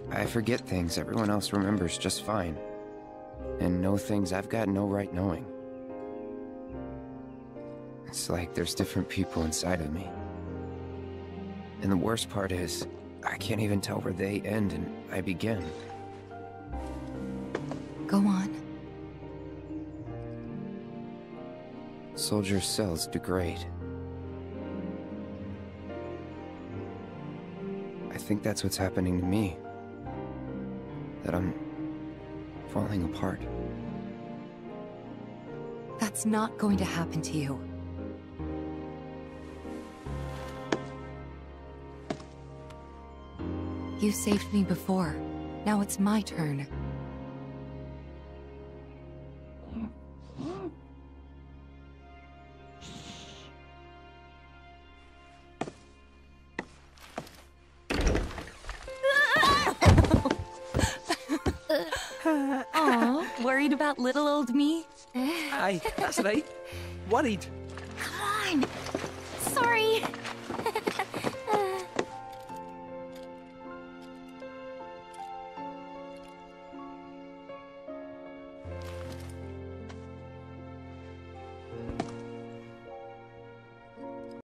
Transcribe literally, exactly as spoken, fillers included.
I forget things everyone else remembers just fine. And know things I've got no right knowing. It's like there's different people inside of me. And the worst part is, I can't even tell where they end and I begin. Go on. Soldier cells degrade. I think that's what's happening to me. That I'm falling apart. That's not going to happen to you. You saved me before. Now it's my turn. Aw, worried about little old me? Aye, that's right. Worried. Come on! Sorry!